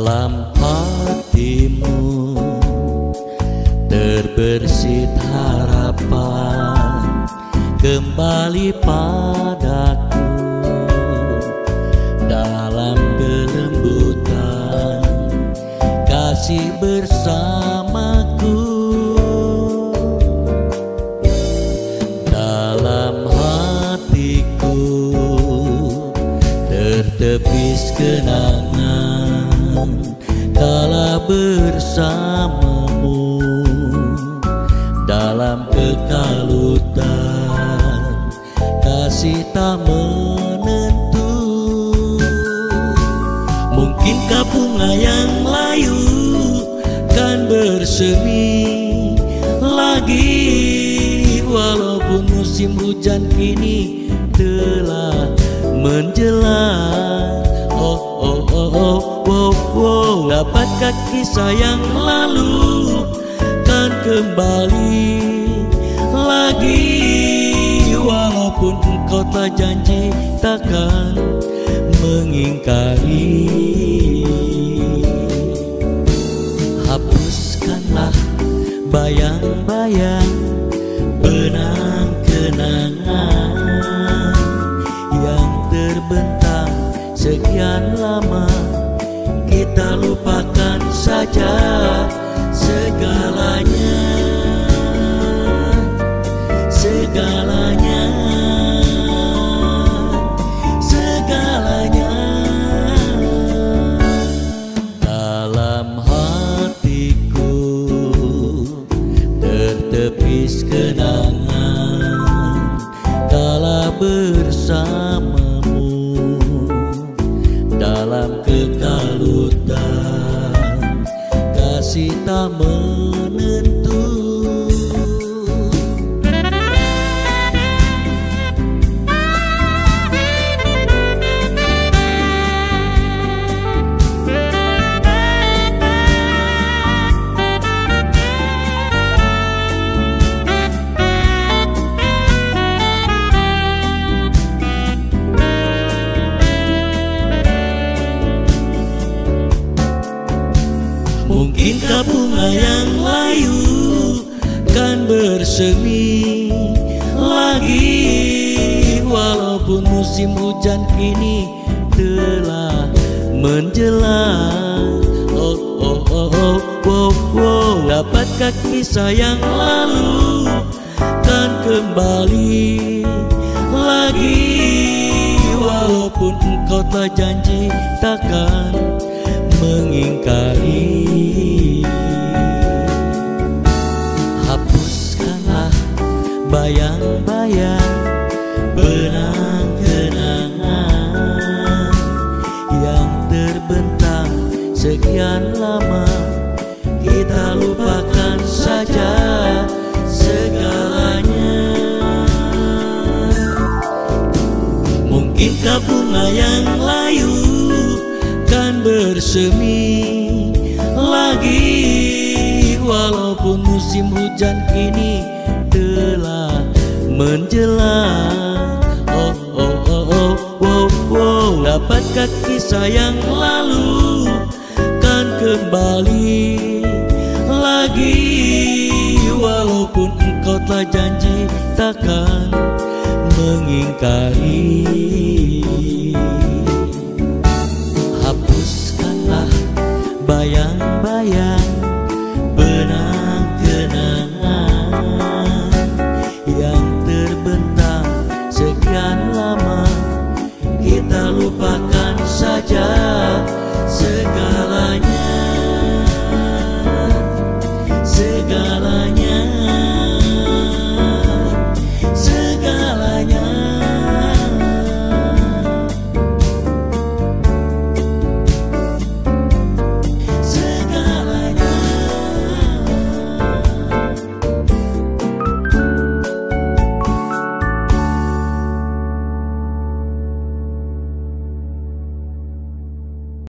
dalam hatimu terbersit harapan kembali padaku dalam kelembutan kasih bersamaku. Dalam hatiku tertepis kenangan kala bersamamu dalam kekalutan kasih tak menentu. Mungkinkah bunga yang layu kan bersemi lagi, walaupun musim hujan kini telah menjelang. Oh oh oh oh oh oh, dapatkah kisah yang lalu kan kembali lagi, walaupun engkau telah janji takkan mengingkari. Hapuskanlah bayang-bayang benang kenangan yang terbentang sekian lama. Kita lupakan saja segalanya, segalanya, segalanya. Dalam hatiku tertepis kenangan kala bersamamu dalam kekalutan kasih tak menentu. Mungkinkah bunga yang layu kan bersemi lagi, walaupun musim hujan kini telah menjelang. Oh oh oh oh oh oh, dapatkah kisah yang lalu kan kembali lagi, walaupun engkau telah janji takkan mengingkari. Hapuskanlah bayang-bayang benang kenangan yang terbentang sekian lama. Kita lupakan saja segalanya. Mungkinkah bunga yang layu kan bersemi lagi, walaupun musim hujan kini telah menjelang. Oh oh oh oh oh oh, dapatkah kisah yang lalu kan kembali lagi, walaupun engkau telah janji takkan mengingkari. Hapuskanlah bayang-bayang benang kenangan yang terbentang sekian lama. Kita lupakan saja